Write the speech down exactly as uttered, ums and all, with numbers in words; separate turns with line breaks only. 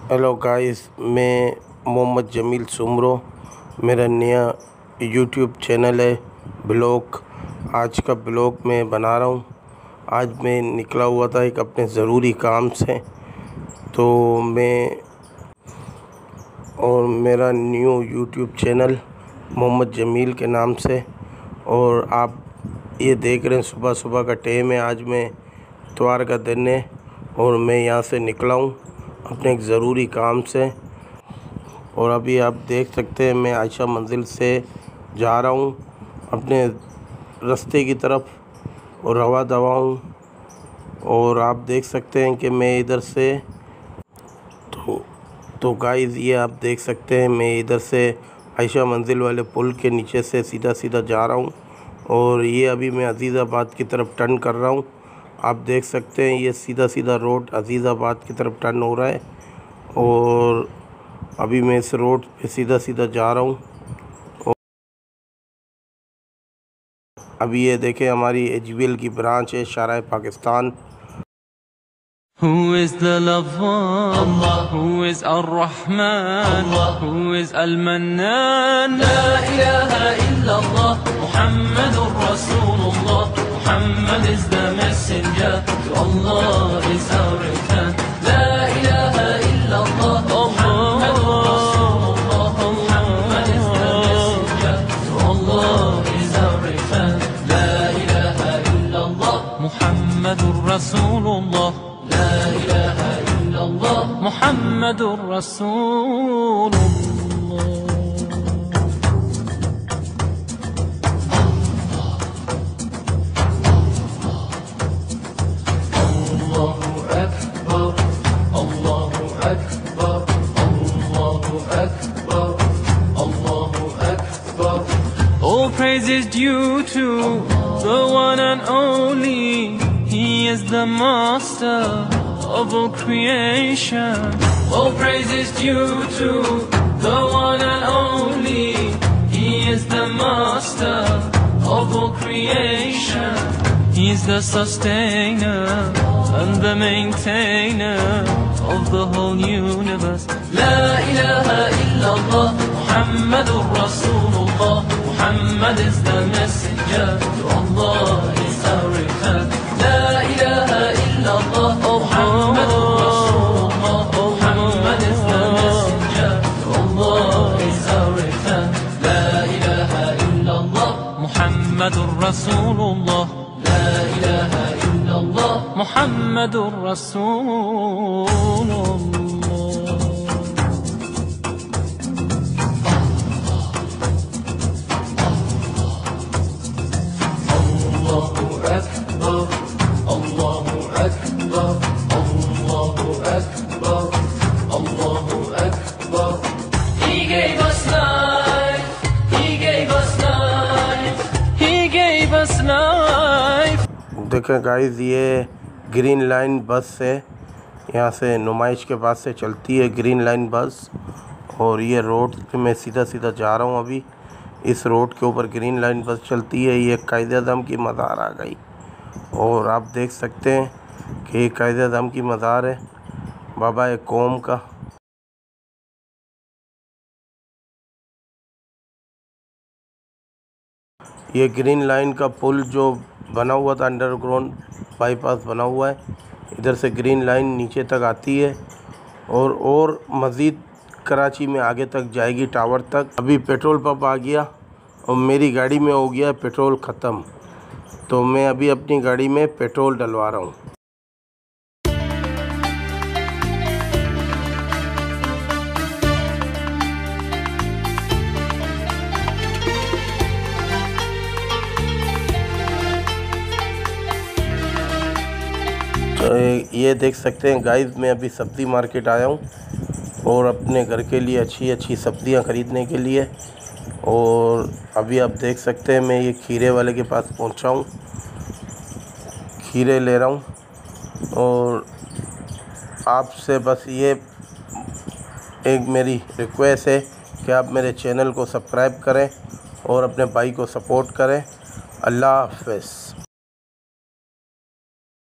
Hello guys, मैं मोहम्मद जमील सुमरो। मेरा नया यूट्यूब चैनल है ब्लॉग। आज का ब्लॉग मैं बना रहा हूँ। आज मैं निकला हुआ था एक अपने ज़रूरी काम से, तो मैं और मेरा new YouTube channel Mohammad Jamil के नाम से, और आप ये देख रहे हैं सुबह सुबह का टाइम है। आज मैं इतवार का दिन है और मैं यहाँ से निकला हूँ अपने एक ज़रूरी काम से। और अभी आप देख सकते हैं मैं आयशा मंजिल से जा रहा हूँ अपने रास्ते की तरफ और रवा दवा हूँ। और आप देख सकते हैं कि मैं इधर से तो तो गाइस ये आप देख सकते हैं मैं इधर से आयशा मंजिल वाले पुल के नीचे से सीधा सीधा जा रहा हूँ। और ये अभी मैं अज़ीज़ाबाद की तरफ टर्न कर रहा हूँ। आप देख सकते हैं ये सीधा सीधा रोड अज़ीज़ाबाद की तरफ टर्न हो रहा है और अभी मैं इस रोड पे सीधा सीधा जा रहा हूँ। अभी ये देखें हमारी एच बी एल की ब्रांच है शाराए Pakistan.
Who is the lover? Allah. Who is Ar-Rahman? Allah. Who is Al-Mannan? La ilaha illallah. Muhammadur Rasulullah. Muhammad is the messenger. To Allah is our return. La ilaha illallah. Muhammadur Rasulullah. Muhammad is the messenger. To Allah is our return. La ilaha illallah. Muhammadur Rasulullah. لا إله إلا الله محمد رسول الله. الله أكبر الله أكبر الله أكبر الله أكبر. All praise is due to the one and only. He is the master of all creation. All praise is due to the one and only. He is the master of all creation. He is the sustainer and the maintainer of the whole universe. La ilaha illallah Muhammadur Rasulullah. Muhammad is the messenger. To Allah is our return. لا إله إلا الله محمد رسول الله. محمد is the messenger. Allah is our return. لا إله إلا الله محمد رسول الله. لا إله إلا الله محمد رسول الله.
देखें guys, ये green line बस है, यहाँ से नुमाइश के पास से चलती है ग्रीन लाइन बस। और ये रोड पे मैं सीधा सीधा जा रहा हूँ। अभी इस रोड के ऊपर ग्रीन लाइन बस चलती है। ये कायद-ए-आज़म की मज़ार आ गई और आप देख सकते हैं कि ये कायद-ए-आज़म की मज़ार है बाबा कौम का। ये ग्रीन लाइन का पुल जो बना हुआ था, अंडरग्राउंड बाईपास बना हुआ है, इधर से ग्रीन लाइन नीचे तक आती है और और मज़ीद कराची में आगे तक जाएगी टावर तक। अभी पेट्रोल पंप आ गया और मेरी गाड़ी में हो गया पेट्रोल ख़त्म, तो मैं अभी अपनी गाड़ी में पेट्रोल डलवा रहा हूँ। तो ये देख सकते हैं गाइस, मैं अभी सब्ज़ी मार्केट आया हूँ और अपने घर के लिए अच्छी अच्छी सब्ज़ियाँ ख़रीदने के लिए। और अभी आप देख सकते हैं मैं ये खीरे वाले के पास पहुँचा हूँ, खीरे ले रहा हूँ। और आपसे बस ये एक मेरी रिक्वेस्ट है कि आप मेरे चैनल को सब्सक्राइब करें और अपने भाई को सपोर्ट करें। अल्लाह हाफ़िज़।